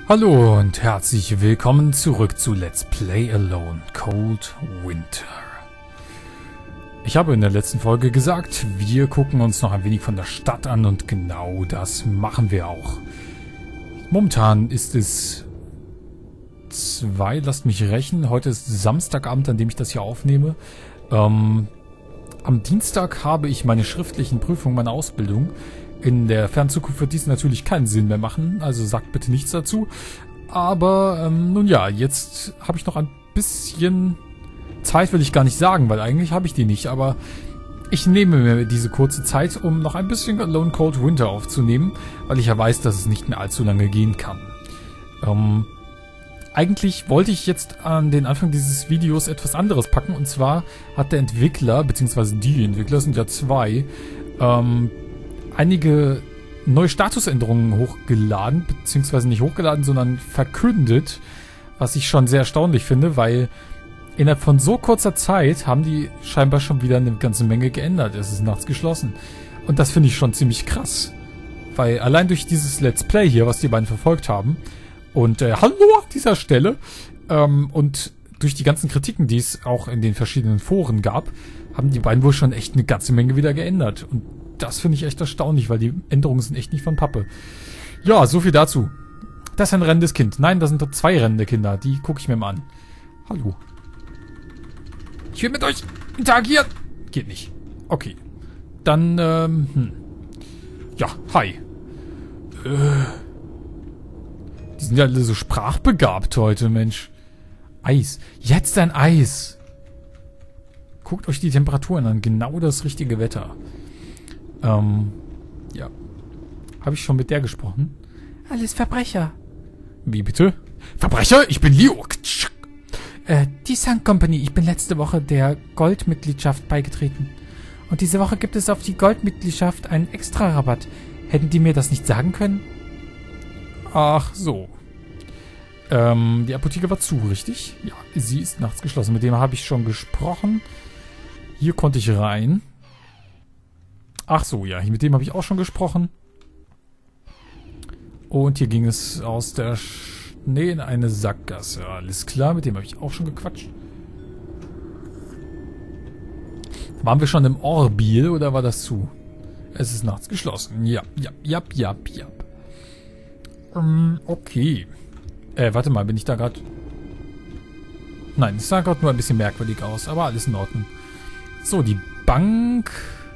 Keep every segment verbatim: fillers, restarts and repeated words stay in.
Hallo und herzlich willkommen zurück zu Let's Play Alone Cold Winter. Ich habe in der letzten Folge gesagt, wir gucken uns noch ein wenig von der Stadt an und genau das machen wir auch. Momentan ist es zwei, lasst mich rechnen, heute ist Samstagabend, an dem ich das hier aufnehme. Ähm, am Dienstag habe ich meine schriftlichen Prüfungen meiner Ausbildung. In der fernen Zukunft wird dies natürlich keinen Sinn mehr machen, also sagt bitte nichts dazu. Aber, ähm, nun ja, jetzt habe ich noch ein bisschen Zeit, will ich gar nicht sagen, weil eigentlich habe ich die nicht. Aber ich nehme mir diese kurze Zeit, um noch ein bisschen Alone Cold Winter aufzunehmen, weil ich ja weiß, dass es nicht mehr allzu lange gehen kann. Ähm, eigentlich wollte ich jetzt an den Anfang dieses Videos etwas anderes packen. Und zwar hat der Entwickler, beziehungsweise die Entwickler, es sind ja zwei, ähm... einige neue Statusänderungen hochgeladen, beziehungsweise nicht hochgeladen, sondern verkündet, was ich schon sehr erstaunlich finde, weil innerhalb von so kurzer Zeit haben die scheinbar schon wieder eine ganze Menge geändert. Es ist nachts geschlossen. Und das finde ich schon ziemlich krass. Weil allein durch dieses Let's Play hier, was die beiden verfolgt haben, und äh, hallo an dieser Stelle, ähm, und durch die ganzen Kritiken, die es auch in den verschiedenen Foren gab, haben die beiden wohl schon echt eine ganze Menge wieder geändert. Und das finde ich echt erstaunlich, weil die Änderungen sind echt nicht von Pappe. Ja, so viel dazu. Das ist ein rennendes Kind. Nein, das sind doch zwei rennende Kinder. Die gucke ich mir mal an. Hallo. Ich will mit euch interagieren. Geht nicht. Okay. Dann, ähm, hm. Ja, hi. Äh. Die sind ja alle so sprachbegabt heute, Mensch. Eis. Jetzt ein Eis. Guckt euch die Temperaturen an. Genau das richtige Wetter. Ähm, ja. Habe ich schon mit der gesprochen? Alles Verbrecher. Wie bitte? Verbrecher? Ich bin Leo. Äh, die Sun Company. Ich bin letzte Woche der Goldmitgliedschaft beigetreten. Und diese Woche gibt es auf die Goldmitgliedschaft einen Extra-Rabatt. Hätten die mir das nicht sagen können? Ach so. Ähm, die Apotheke war zu, richtig? Ja, sie ist nachts geschlossen. Mit dem habe ich schon gesprochen. Hier konnte ich rein. Ach so, ja, mit dem habe ich auch schon gesprochen. Und hier ging es aus der Schnee in eine Sackgasse. Alles klar, mit dem habe ich auch schon gequatscht. Waren wir schon im Orbil oder war das zu? Es ist nachts geschlossen. Ja, ja, ja, ja, ja. Ähm, okay. Äh, warte mal, bin ich da gerade... Nein, es sah gerade nur ein bisschen merkwürdig aus, aber alles in Ordnung. So, die Bank...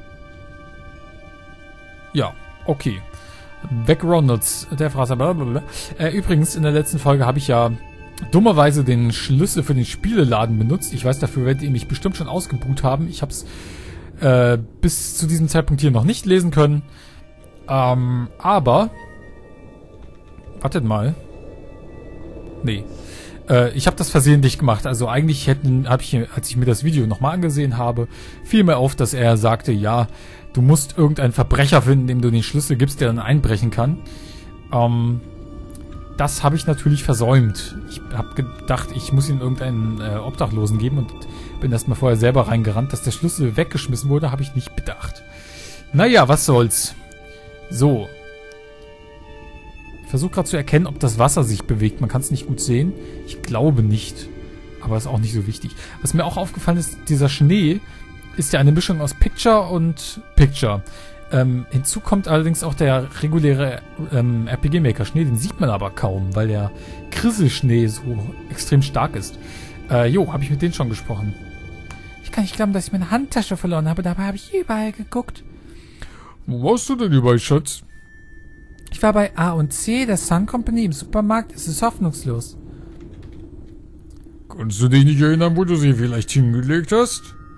Ja, okay. Beck Ronalds, der Fraser, blablabla. Äh, übrigens, in der letzten Folge habe ich ja dummerweise den Schlüssel für den Spieleladen benutzt. Ich weiß, dafür werdet ihr mich bestimmt schon ausgebuht haben. Ich habe es äh, bis zu diesem Zeitpunkt hier noch nicht lesen können. Ähm, aber... Wartet mal. Nee. Äh, ich habe das versehentlich gemacht. Also eigentlich hätten, habe ich, als ich mir das Video nochmal angesehen habe, fiel mir auf, dass er sagte, ja... Du musst irgendeinen Verbrecher finden, dem du den Schlüssel gibst, der dann einbrechen kann. Ähm, das habe ich natürlich versäumt. Ich habe gedacht, ich muss ihn irgendeinen äh, Obdachlosen geben und bin erstmal vorher selber reingerannt. Dass der Schlüssel weggeschmissen wurde, habe ich nicht bedacht. Naja, was soll's. So. Ich versuche gerade zu erkennen, ob das Wasser sich bewegt. Man kann es nicht gut sehen. Ich glaube nicht. Aber ist auch nicht so wichtig. Was mir auch aufgefallen ist, dieser Schnee... ist ja eine Mischung aus Picture und Picture. Ähm, hinzu kommt allerdings auch der reguläre ähm, R P G-Maker Schnee, den sieht man aber kaum, weil der Krisselschnee so extrem stark ist. Äh, jo, habe ich mit denen schon gesprochen. Ich kann nicht glauben, dass ich meine Handtasche verloren habe, dabei habe ich überall geguckt. Wo warst du denn überall, Schatz? Ich war bei A und C, der Sun Company, im Supermarkt. Es ist hoffnungslos. Kannst du dich nicht erinnern, wo du sie vielleicht hingelegt hast?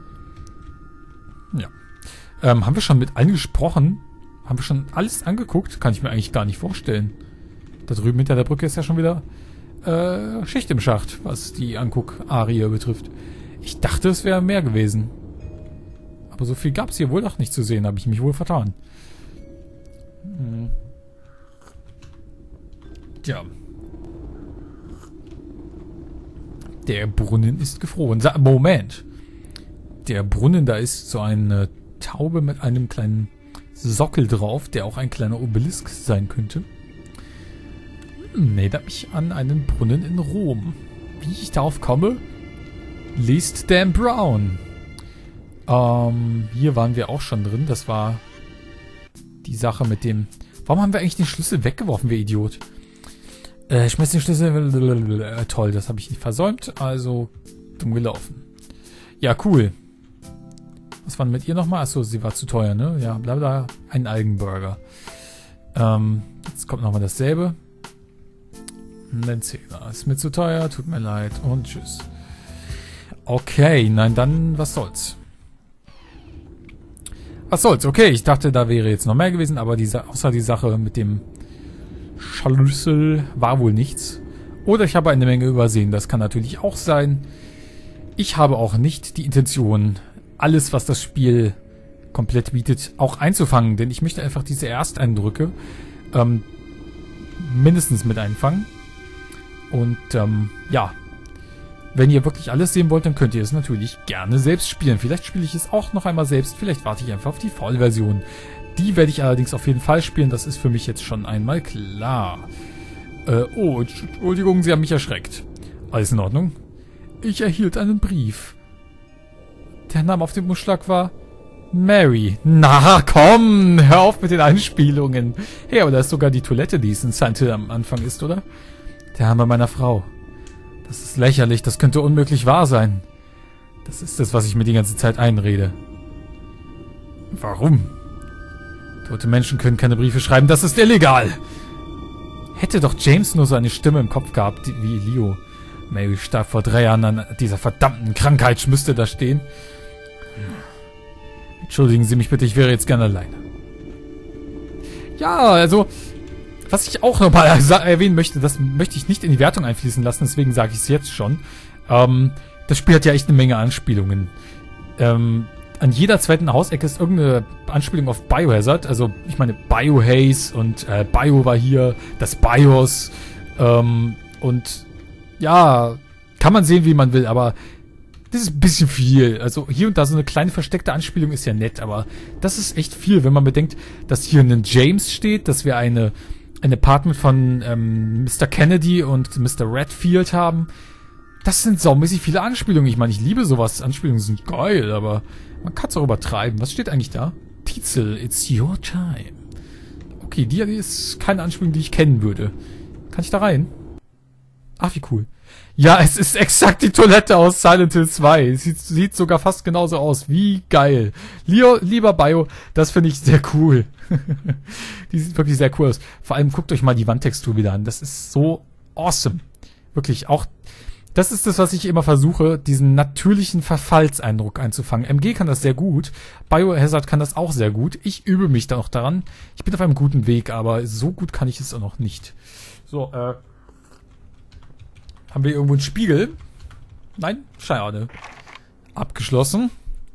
Ja. Ähm, haben wir schon mit allen gesprochen? Haben wir schon alles angeguckt? Kann ich mir eigentlich gar nicht vorstellen. Da drüben hinter der Brücke ist ja schon wieder äh, Schicht im Schacht, was die Anguck-Arie betrifft. Ich dachte, es wäre mehr gewesen. Aber so viel gab es hier wohl doch nicht zu sehen, habe ich mich wohl vertan. Hm. Tja. Der Brunnen ist gefroren. Sa- Moment. Der Brunnen, da ist so eine Taube mit einem kleinen Sockel drauf, der auch ein kleiner Obelisk sein könnte. Hm, erinnert mich an einen Brunnen in Rom. Wie ich darauf komme? Liest Dan Brown. Ähm, hier waren wir auch schon drin. Das war die Sache mit dem... Warum haben wir eigentlich den Schlüssel weggeworfen, wir Idiot? Äh, schmeiß den Schlüssel... Äh, toll, das habe ich nicht versäumt. Also, dumm gelaufen. Ja, cool. Was war denn mit ihr nochmal? Achso, sie war zu teuer, ne? Ja, bla bla. Ein Algenburger. Ähm, jetzt kommt nochmal dasselbe. Ein Zehner. Ist mir zu teuer, tut mir leid. Und tschüss. Okay, nein, dann, was soll's? Was soll's? Okay, ich dachte, da wäre jetzt noch mehr gewesen, aber diese, außer die Sache mit dem Schlüssel war wohl nichts. Oder ich habe eine Menge übersehen, das kann natürlich auch sein. Ich habe auch nicht die Intention, alles, was das Spiel komplett bietet, auch einzufangen, denn ich möchte einfach diese Ersteindrücke ähm, mindestens mit einfangen. Und ähm, ja, wenn ihr wirklich alles sehen wollt, dann könnt ihr es natürlich gerne selbst spielen. Vielleicht spiele ich es auch noch einmal selbst, vielleicht warte ich einfach auf die Vollversion. Die werde ich allerdings auf jeden Fall spielen, das ist für mich jetzt schon einmal klar. Äh, oh, Entschuldigung, Sie haben mich erschreckt. Alles in Ordnung? Ich erhielt einen Brief. Der Name auf dem Umschlag war Mary. Na komm, hör auf mit den Anspielungen. Hey, aber da ist sogar die Toilette, die es in Silent Hill am Anfang ist, oder? Der Name meiner Frau. Das ist lächerlich, das könnte unmöglich wahr sein. Das ist es, was ich mir die ganze Zeit einrede. Warum? Tote Menschen können keine Briefe schreiben, das ist illegal. Hätte doch James nur so eine Stimme im Kopf gehabt, wie Leo. Mary starb vor drei Jahren an dieser verdammten Krankheit, müsste da stehen. Entschuldigen Sie mich bitte, ich wäre jetzt gerne alleine. Ja, also... Was ich auch nochmal erwähnen möchte, das möchte ich nicht in die Wertung einfließen lassen, deswegen sage ich es jetzt schon. Ähm, das Spiel hat ja echt eine Menge Anspielungen. Ähm, an jeder zweiten Hausecke ist irgendeine Anspielung auf Biohazard. Also, ich meine, Biohaze und äh, Bio war hier, das BIOS. Ähm, und ja, kann man sehen, wie man will, aber das ist ein bisschen viel. Also hier und da so eine kleine versteckte Anspielung ist ja nett, aber das ist echt viel, wenn man bedenkt, dass hier ein James steht, dass wir eine... ein Apartment von ähm, Mister Kennedy und Mister Redfield haben. Das sind saumäßig viele Anspielungen. Ich meine, ich liebe sowas. Anspielungen sind geil, aber man kann es auch übertreiben. Was steht eigentlich da? Tietzel, it's your time. Okay, die, die ist keine Anspielung, die ich kennen würde. Kann ich da rein? Ach, wie cool. Ja, es ist exakt die Toilette aus Silent Hill zwei. Es sieht, sieht sogar fast genauso aus. Wie geil. Leo, lieber Bio, das finde ich sehr cool. Die sieht wirklich sehr cool aus. Vor allem guckt euch mal die Wandtextur wieder an. Das ist so awesome. Wirklich auch... Das ist das, was ich immer versuche, diesen natürlichen Verfallseindruck einzufangen. M G kann das sehr gut. Biohazard kann das auch sehr gut. Ich übe mich da noch daran. Ich bin auf einem guten Weg, aber so gut kann ich es auch noch nicht. So, äh... Haben wir irgendwo einen Spiegel? Nein? Schade. Abgeschlossen.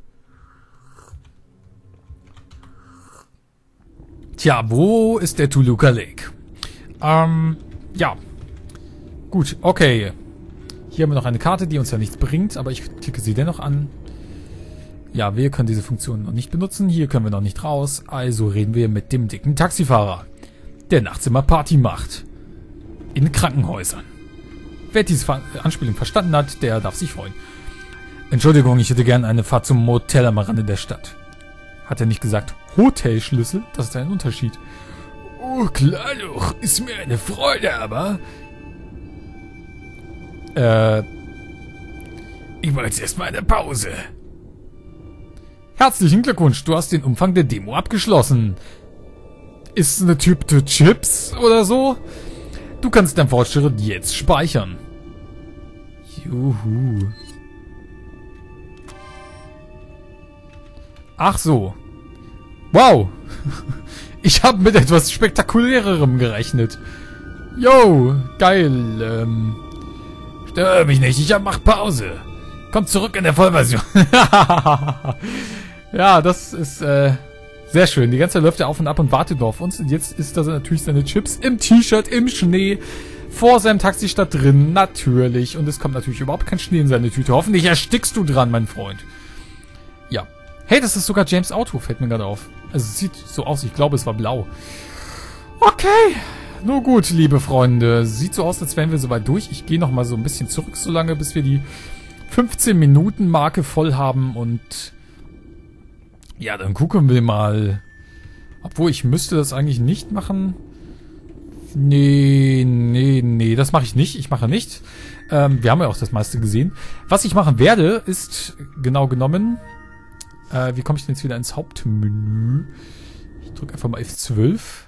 Tja, wo ist der Toluca Lake? Ähm, ja. Gut, okay. Hier haben wir noch eine Karte, die uns ja nichts bringt, aber ich klicke sie dennoch an. Ja, wir können diese Funktion noch nicht benutzen. Hier können wir noch nicht raus. Also reden wir mit dem dicken Taxifahrer, der nachts immer Party macht. In Krankenhäusern. Wer diese Anspielung verstanden hat, der darf sich freuen. Entschuldigung, ich hätte gern eine Fahrt zum Motel am Rande der Stadt. Hat er nicht gesagt Hotelschlüssel? Das ist ein Unterschied. Oh, klar doch. Ist mir eine Freude, aber... Äh... Ich mache jetzt erstmal eine Pause. Herzlichen Glückwunsch, du hast den Umfang der Demo abgeschlossen. Ist eine Tüte Chips oder so? Du kannst dein Fortschritt jetzt speichern. Juhu. Ach so. Wow. Ich habe mit etwas Spektakulärerem gerechnet. Yo, geil. Ähm, stör mich nicht, ich mach Pause. Komm zurück in der Vollversion. Ja, das ist äh, sehr schön. Die ganze Zeit läuft er auf und ab und wartet nur auf uns. Und jetzt ist da natürlich seine Chips im T-Shirt, im Schnee, vor seinem Taxistadt drin, natürlich. Und es kommt natürlich überhaupt kein Schnee in seine Tüte. Hoffentlich erstickst du dran, mein Freund. Ja. Hey, das ist sogar James' Auto, fällt mir gerade auf. Also es sieht so aus, ich glaube, es war blau. Okay. Nur gut, liebe Freunde. Sieht so aus, als wären wir soweit durch. Ich gehe nochmal so ein bisschen zurück, so lange, bis wir die fünfzehn Minuten Marke voll haben. Und ja, dann gucken wir mal. Obwohl, ich müsste das eigentlich nicht machen. Nee, nee, nee, das mache ich nicht. Ich mache nicht. Ähm, wir haben ja auch das meiste gesehen. Was ich machen werde, ist genau genommen... Äh, wie komme ich denn jetzt wieder ins Hauptmenü? Ich drücke einfach mal F zwölf.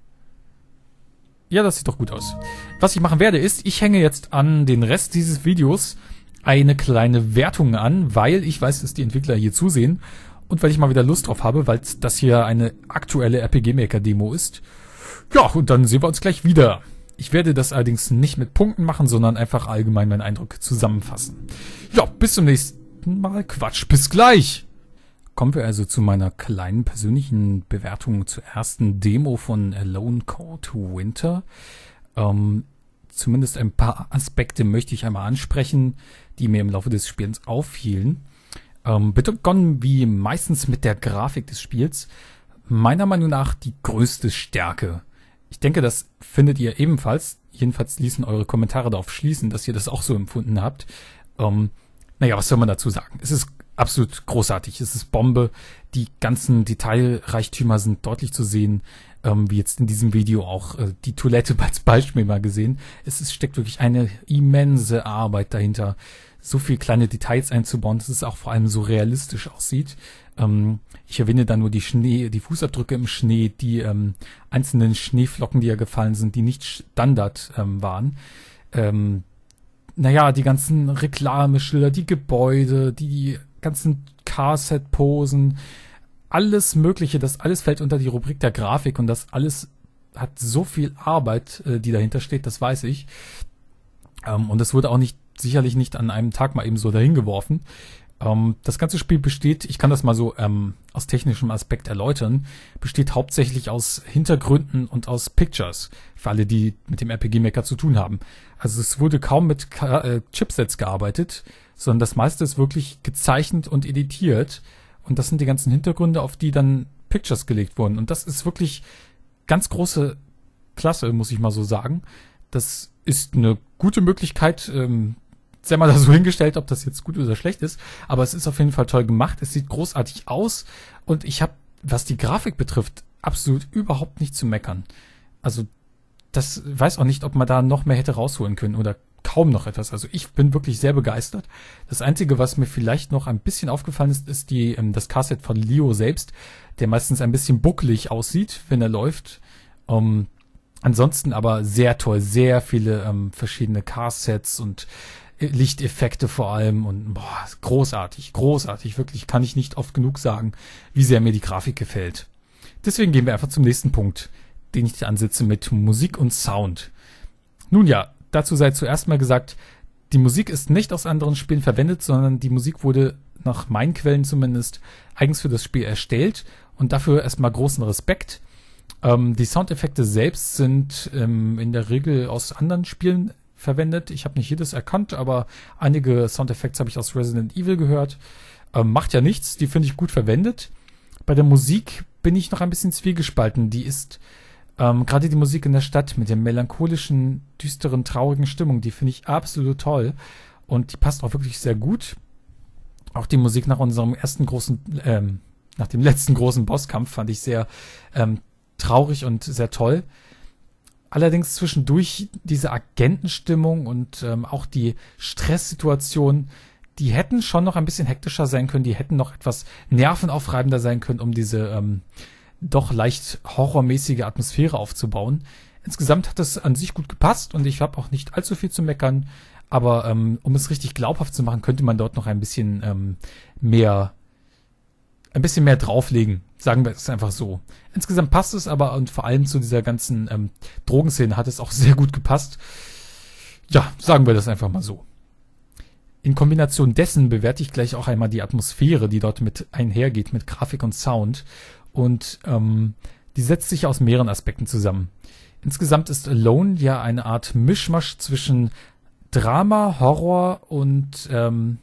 Ja, das sieht doch gut aus. Was ich machen werde, ist, ich hänge jetzt an den Rest dieses Videos eine kleine Wertung an, weil ich weiß, dass die Entwickler hier zusehen und weil ich mal wieder Lust drauf habe, weil das hier eine aktuelle R P G Maker Demo ist. Ja, und dann sehen wir uns gleich wieder. Ich werde das allerdings nicht mit Punkten machen, sondern einfach allgemein meinen Eindruck zusammenfassen. Ja, bis zum nächsten Mal. Quatsch, bis gleich! Kommen wir also zu meiner kleinen persönlichen Bewertung zur ersten Demo von Alone Code Winter. Ähm, zumindest ein paar Aspekte möchte ich einmal ansprechen, die mir im Laufe des Spiels auffielen. Ähm, begonnen wie meistens mit der Grafik des Spiels. Meiner Meinung nach die größte Stärke. Ich denke, das findet ihr ebenfalls. Jedenfalls ließen eure Kommentare darauf schließen, dass ihr das auch so empfunden habt. Ähm, naja, was soll man dazu sagen? Es ist absolut großartig. Es ist Bombe. Die ganzen Detailreichtümer sind deutlich zu sehen, ähm, wie jetzt in diesem Video auch äh, die Toilette als Beispiel mal gesehen. Es ist, steckt wirklich eine immense Arbeit dahinter, so viele kleine Details einzubauen, dass es auch vor allem so realistisch aussieht. Ähm, ich erwähne da nur die Schnee, die Fußabdrücke im Schnee, die ähm, einzelnen Schneeflocken, die ja gefallen sind, die nicht Standard ähm, waren. Ähm, naja, die ganzen Reklameschilder, die Gebäude, die ganzen Car-Set-Posen, alles Mögliche, das alles fällt unter die Rubrik der Grafik und das alles hat so viel Arbeit, äh, die dahinter steht, das weiß ich. Ähm, und das wurde auch nicht, sicherlich nicht an einem Tag mal eben so dahin geworfen. Ähm, das ganze Spiel besteht, ich kann das mal so ähm, aus technischem Aspekt erläutern, besteht hauptsächlich aus Hintergründen und aus Pictures, für alle, die mit dem R P G Maker zu tun haben. Also es wurde kaum mit Ka äh, Chipsets gearbeitet, sondern das meiste ist wirklich gezeichnet und editiert. Und das sind die ganzen Hintergründe, auf die dann Pictures gelegt wurden. Und das ist wirklich ganz große Klasse, muss ich mal so sagen. Das ist eine gute Möglichkeit, ähm, sei mal da so hingestellt, ob das jetzt gut oder schlecht ist. Aber es ist auf jeden Fall toll gemacht. Es sieht großartig aus. Und ich habe, was die Grafik betrifft, absolut überhaupt nicht zu meckern. Also das weiß auch nicht, ob man da noch mehr hätte rausholen können oder kaum noch etwas. Also ich bin wirklich sehr begeistert. Das Einzige, was mir vielleicht noch ein bisschen aufgefallen ist, ist die ähm, das Car-Set von Leo selbst, der meistens ein bisschen bucklig aussieht, wenn er läuft. Ähm, ansonsten aber sehr toll, sehr viele ähm, verschiedene Car-Sets und äh, Lichteffekte vor allem und boah, großartig, großartig, wirklich kann ich nicht oft genug sagen, wie sehr mir die Grafik gefällt. Deswegen gehen wir einfach zum nächsten Punkt, den ich ansitze mit Musik und Sound. Nun ja, dazu sei zuerst mal gesagt, die Musik ist nicht aus anderen Spielen verwendet, sondern die Musik wurde nach meinen Quellen zumindest eigens für das Spiel erstellt und dafür erstmal großen Respekt. Ähm, die Soundeffekte selbst sind ähm, in der Regel aus anderen Spielen verwendet. Ich habe nicht jedes erkannt, aber einige Soundeffekte habe ich aus Resident Evil gehört. Ähm, macht ja nichts, die finde ich gut verwendet. Bei der Musik bin ich noch ein bisschen zwiegespalten. Die ist Ähm, gerade die Musik in der Stadt mit der melancholischen, düsteren, traurigen Stimmung, die finde ich absolut toll. Und die passt auch wirklich sehr gut. Auch die Musik nach unserem ersten großen, ähm, nach dem letzten großen Bosskampf fand ich sehr ähm, traurig und sehr toll. Allerdings zwischendurch diese Agentenstimmung und ähm, auch die Stresssituation, die hätten schon noch ein bisschen hektischer sein können, die hätten noch etwas nervenaufreibender sein können, um diese ähm, doch leicht horrormäßige Atmosphäre aufzubauen. Insgesamt hat es an sich gut gepasst und ich habe auch nicht allzu viel zu meckern, aber ähm, um es richtig glaubhaft zu machen, könnte man dort noch ein bisschen ähm, mehr ein bisschen mehr drauflegen, sagen wir es einfach so. Insgesamt passt es aber und vor allem zu dieser ganzen ähm, Drogenszene hat es auch sehr gut gepasst. Ja, sagen wir das einfach mal so. In Kombination dessen bewerte ich gleich auch einmal die Atmosphäre, die dort mit einhergeht, mit Grafik und Sound. Und ähm, die setzt sich aus mehreren Aspekten zusammen. Insgesamt ist Alone ja eine Art Mischmasch zwischen Drama, Horror und ähm,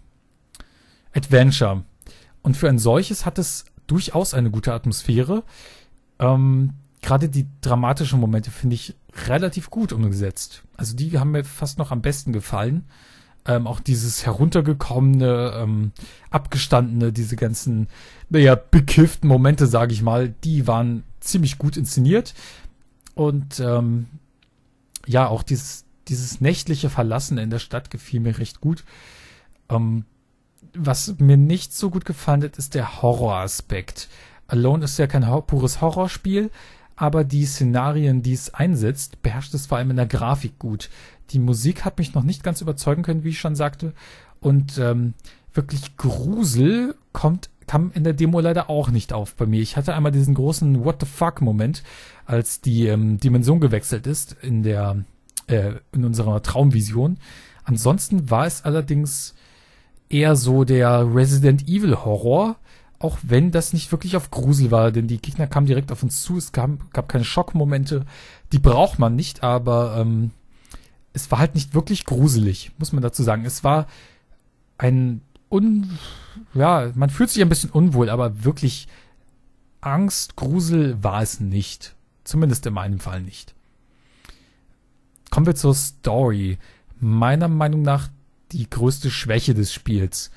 Adventure. Und für ein solches hat es durchaus eine gute Atmosphäre. Ähm, Gerade die dramatischen Momente finde ich relativ gut umgesetzt. Also die haben mir fast noch am besten gefallen. Ähm, auch dieses heruntergekommene, ähm, abgestandene, diese ganzen, naja, bekifften Momente, sage ich mal, die waren ziemlich gut inszeniert. Und ähm, ja, auch dieses, dieses nächtliche Verlassen in der Stadt gefiel mir recht gut. Ähm, was mir nicht so gut gefallen hat, ist der Horroraspekt. Alone ist ja kein ho- pures Horrorspiel, aber die Szenarien, die es einsetzt, beherrscht es vor allem in der Grafik gut. Die Musik hat mich noch nicht ganz überzeugen können, wie ich schon sagte. Und ähm, wirklich Grusel kommt, kam in der Demo leider auch nicht auf bei mir. Ich hatte einmal diesen großen What the fuck-Moment, als die ähm, Dimension gewechselt ist in der äh, in unserer Traumvision. Ansonsten war es allerdings eher so der Resident Evil Horror, auch wenn das nicht wirklich auf Grusel war, denn die Gegner kamen direkt auf uns zu, es gab, gab keine Schockmomente, die braucht man nicht, aber ähm, es war halt nicht wirklich gruselig, muss man dazu sagen. Es war ein un... ja, man fühlt sich ein bisschen unwohl, aber wirklich Angst, Grusel war es nicht. Zumindest in meinem Fall nicht. Kommen wir zur Story. Meiner Meinung nach die größte Schwäche des Spiels.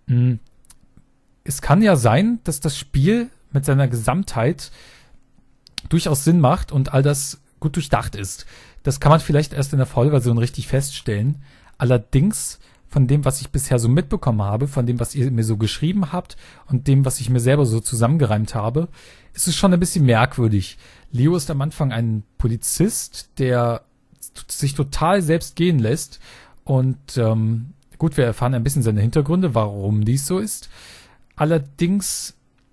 Es kann ja sein, dass das Spiel mit seiner Gesamtheit durchaus Sinn macht und all das gut durchdacht ist. Das kann man vielleicht erst in der Vollversion richtig feststellen. Allerdings von dem, was ich bisher so mitbekommen habe, von dem, was ihr mir so geschrieben habt und dem, was ich mir selber so zusammengereimt habe, ist es schon ein bisschen merkwürdig. Leo ist am Anfang ein Polizist, der sich total selbst gehen lässt und ähm, gut, wir erfahren ein bisschen seine Hintergründe, warum dies so ist. Allerdings,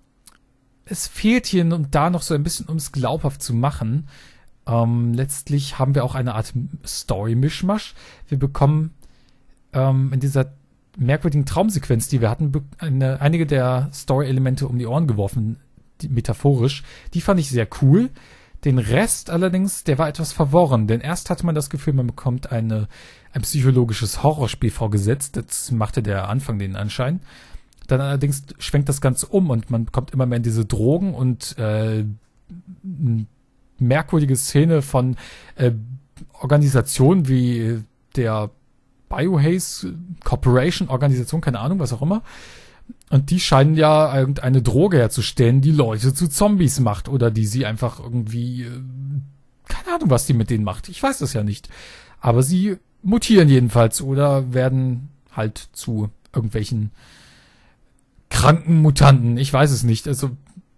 es fehlt hier und da noch so ein bisschen, um es glaubhaft zu machen. Ähm, letztlich haben wir auch eine Art Story-Mischmasch. Wir bekommen ähm, in dieser merkwürdigen Traumsequenz, die wir hatten, be- eine, einige der Story-Elemente um die Ohren geworfen, die, metaphorisch. Die fand ich sehr cool. Den Rest allerdings, der war etwas verworren, denn erst hatte man das Gefühl, man bekommt eine, ein psychologisches Horrorspiel vorgesetzt. Das machte der Anfang den Anschein. Dann allerdings schwenkt das Ganze um und man kommt immer mehr in diese Drogen und äh, merkwürdige Szene von äh, Organisationen wie der Biohaze Corporation Organisation, keine Ahnung, was auch immer. Und die scheinen ja irgendeine Droge herzustellen, die Leute zu Zombies macht oder die sie einfach irgendwie, äh, keine Ahnung, was die mit denen macht. Ich weiß das ja nicht. Aber sie mutieren jedenfalls oder werden halt zu irgendwelchen kranken Mutanten. Ich weiß es nicht. Also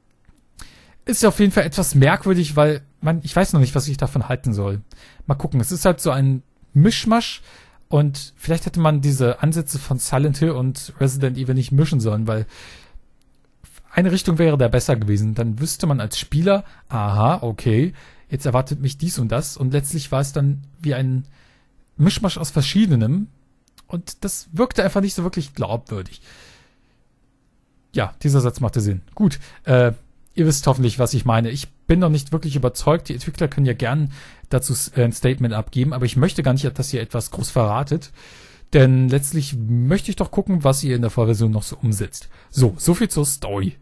ist auf jeden Fall etwas merkwürdig, weil man, ich weiß noch nicht, was ich davon halten soll. Mal gucken. Es ist halt so ein Mischmasch und vielleicht hätte man diese Ansätze von Silent Hill und Resident Evil nicht mischen sollen, weil eine Richtung wäre da besser gewesen. Dann wüsste man als Spieler, aha, okay, jetzt erwartet mich dies und das und letztlich war es dann wie ein Mischmasch aus verschiedenem und das wirkte einfach nicht so wirklich glaubwürdig. Ja, dieser Satz machte Sinn. Gut, äh, ihr wisst hoffentlich, was ich meine. Ich bin noch nicht wirklich überzeugt. Die Entwickler können ja gern dazu ein Statement abgeben, aber ich möchte gar nicht, dass ihr etwas groß verratet. Denn letztlich möchte ich doch gucken, was ihr in der Vollversion noch so umsetzt. So, so viel zur Story.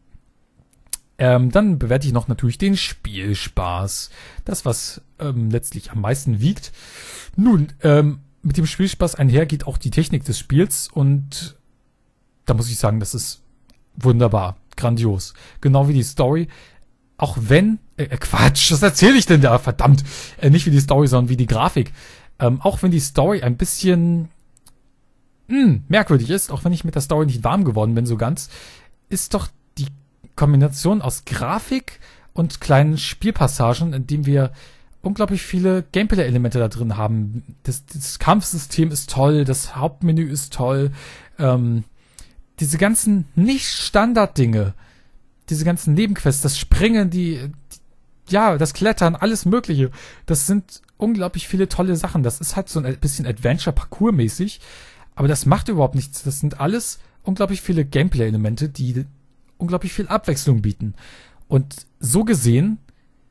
Ähm, dann bewerte ich noch natürlich den Spielspaß. Das, was ähm, letztlich am meisten wiegt. Nun, ähm, mit dem Spielspaß einher geht auch die Technik des Spiels und da muss ich sagen, das ist wunderbar, grandios. Genau wie die Story. Auch wenn, äh, Quatsch, was erzähle ich denn da? Verdammt. Äh, nicht wie die Story, sondern wie die Grafik. Ähm, auch wenn die Story ein bisschen mh, merkwürdig ist, auch wenn ich mit der Story nicht warm geworden bin so ganz, ist doch die Kombination aus Grafik und kleinen Spielpassagen, in dem wir unglaublich viele Gameplay-Elemente da drin haben. Das, das Kampfsystem ist toll, das Hauptmenü ist toll, ähm, diese ganzen Nicht-Standard-Dinge, diese ganzen Nebenquests, das Springen, die, die, ja, das Klettern, alles Mögliche, das sind unglaublich viele tolle Sachen. Das ist halt so ein bisschen Adventure-Parcours-mäßig, aber das macht überhaupt nichts. Das sind alles unglaublich viele Gameplay-Elemente, die unglaublich viel Abwechslung bieten. Und so gesehen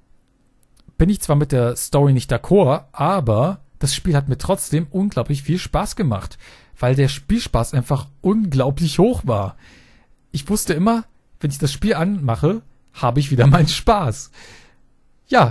bin ich zwar mit der Story nicht d'accord, aber das Spiel hat mir trotzdem unglaublich viel Spaß gemacht, weil der Spielspaß einfach unglaublich hoch war. Ich wusste immer, wenn ich das Spiel anmache, habe ich wieder meinen Spaß. Ja,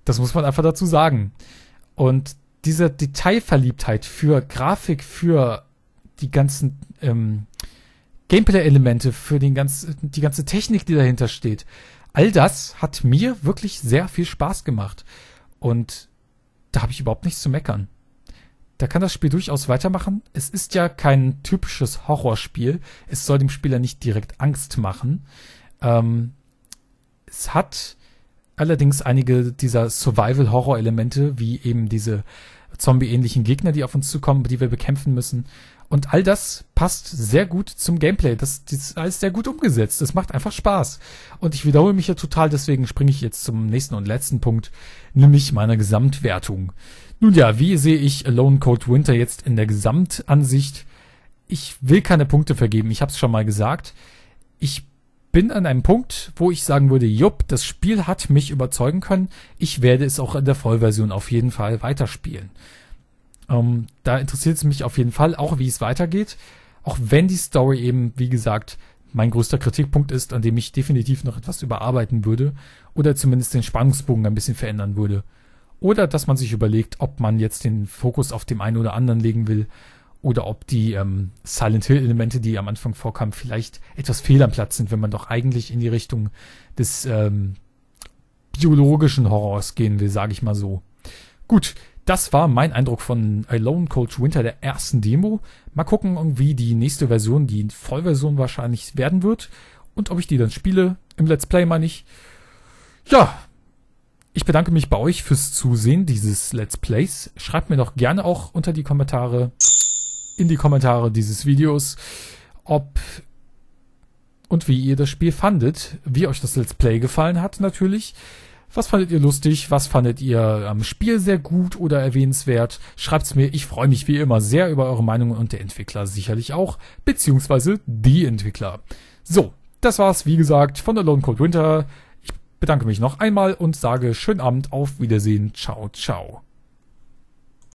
Das muss man einfach dazu sagen. Und diese Detailverliebtheit für Grafik, für die ganzen ähm, Gameplay-Elemente, für den ganz, die ganze Technik, die dahinter steht, all das hat mir wirklich sehr viel Spaß gemacht. Und da habe ich überhaupt nichts zu meckern. Da kann das Spiel durchaus weitermachen. Es ist ja kein typisches Horrorspiel. Es soll dem Spieler nicht direkt Angst machen. Ähm, es hat allerdings einige dieser Survival-Horror-Elemente, wie eben diese Zombie-ähnlichen Gegner, die auf uns zukommen, die wir bekämpfen müssen. Und all das passt sehr gut zum Gameplay. Das, das ist alles sehr gut umgesetzt. Es macht einfach Spaß. Und ich wiederhole mich ja total, deswegen springe ich jetzt zum nächsten und letzten Punkt, nämlich meiner Gesamtwertung. Nun ja, wie sehe ich Alone Cold Winter jetzt in der Gesamtansicht? Ich will keine Punkte vergeben, ich habe es schon mal gesagt. Ich bin an einem Punkt, wo ich sagen würde, jupp, das Spiel hat mich überzeugen können. Ich werde es auch in der Vollversion auf jeden Fall weiterspielen. Ähm, da interessiert es mich auf jeden Fall auch, wie es weitergeht. Auch wenn die Story eben, wie gesagt, mein größter Kritikpunkt ist, an dem ich definitiv noch etwas überarbeiten würde. Oder zumindest den Spannungsbogen ein bisschen verändern würde. Oder dass man sich überlegt, ob man jetzt den Fokus auf dem einen oder anderen legen will. Oder ob die ähm, Silent Hill-Elemente, die am Anfang vorkamen, vielleicht etwas fehl am Platz sind, wenn man doch eigentlich in die Richtung des ähm, biologischen Horrors gehen will, sage ich mal so. Gut, das war mein Eindruck von Alone Cold Winter, der ersten Demo. Mal gucken, wie die nächste Version, die Vollversion wahrscheinlich werden wird. Und ob ich die dann spiele, im Let's Play meine ich. Ja, ich bedanke mich bei euch fürs Zusehen dieses Let's Plays. Schreibt mir doch gerne auch unter die Kommentare, in die Kommentare dieses Videos, ob und wie ihr das Spiel fandet, wie euch das Let's Play gefallen hat natürlich. Was fandet ihr lustig? Was fandet ihr am Spiel sehr gut oder erwähnenswert? Schreibt's mir. Ich freue mich wie immer sehr über eure Meinungen und der Entwickler sicherlich auch, beziehungsweise die Entwickler. So, das war's wie gesagt von Alone Cold Winter. Ich bedanke mich noch einmal und sage schönen Abend, auf Wiedersehen, ciao, ciao.